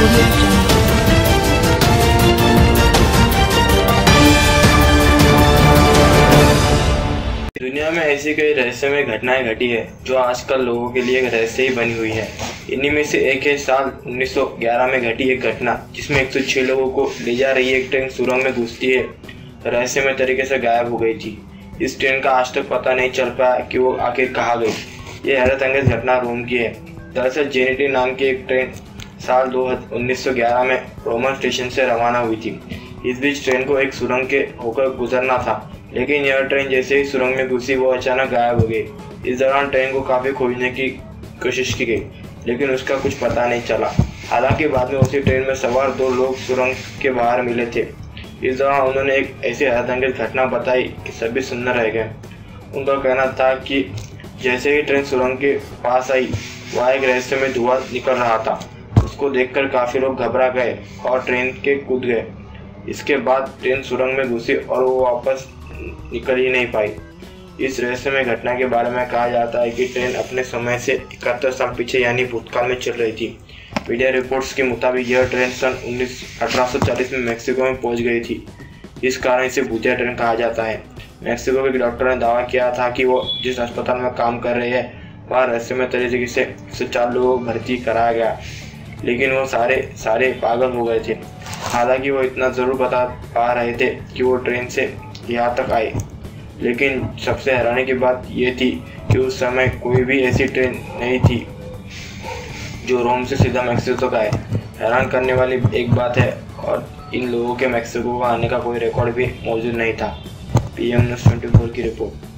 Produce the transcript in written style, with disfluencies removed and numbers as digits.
दुनिया में ऐसी कई रहस्यमय घटनाएं घटी है जो आजकल लोगों के लिए एक रहस्य ही बनी हुई है। इन्हीं में से एक है साल 1911 में घटी एक घटना जिसमें 106 लोगों को ले जा रही एक ट्रेन सुरंग में घुसती है रहस्यमय तरीके से गायब हो गई थी। इस ट्रेन का आज तक पता नहीं चल पाया कि वो आखिर कहाँ गई। ये हैरत अंगेज घटना रोम की है। दरअसल जेनेटी नाम की एक ट्रेन साल 1911 में रोमन स्टेशन से रवाना हुई थी। इस बीच ट्रेन को एक सुरंग के होकर गुजरना था, लेकिन यह ट्रेन जैसे ही सुरंग में घुसी वो अचानक गायब हो गई। इस दौरान ट्रेन को काफ़ी खोजने की कोशिश की गई, लेकिन उसका कुछ पता नहीं चला। हालांकि बाद में उसी ट्रेन में सवार 2 लोग सुरंग के बाहर मिले थे। इस दौरान उन्होंने एक ऐसी हैरतअंगेज घटना बताई कि सभी सुन्न रह गए। उनका कहना था कि जैसे ही ट्रेन सुरंग के पास आई, वहाँ एक रहस्य में धुआं निकल रहा था। उसको देखकर काफ़ी लोग घबरा गए और ट्रेन के कूद गए। इसके बाद ट्रेन सुरंग में घुसी और वो वापस निकल ही नहीं पाई। इस रहस्यमय घटना के बारे में कहा जाता है कि ट्रेन अपने समय से 71 साल पीछे यानी भूतकाल में चल रही थी। मीडिया रिपोर्ट्स के मुताबिक यह ट्रेन सन 1840 में मैक्सिको में पहुंच गई थी। इस कारण इसे भूतिया ट्रेन कहा जाता है। मैक्सिको के डॉक्टर ने दावा किया था कि वो जिस अस्पताल में काम कर रहे हैं वहाँ रहस्यमय तरीके से 104 लोगों को भर्ती कराया गया, लेकिन वो सारे पागल हो गए थे। हालांकि वो इतना ज़रूर बता पा रहे थे कि वो ट्रेन से यहाँ तक आए, लेकिन सबसे हैरानी की बात ये थी कि उस समय कोई भी ऐसी ट्रेन नहीं थी जो रोम से सीधा मैक्सिको तक आए। हैरान करने वाली एक बात है, और इन लोगों के मैक्सिको को आने का कोई रिकॉर्ड भी मौजूद नहीं था। PM News 24 की रिपोर्ट।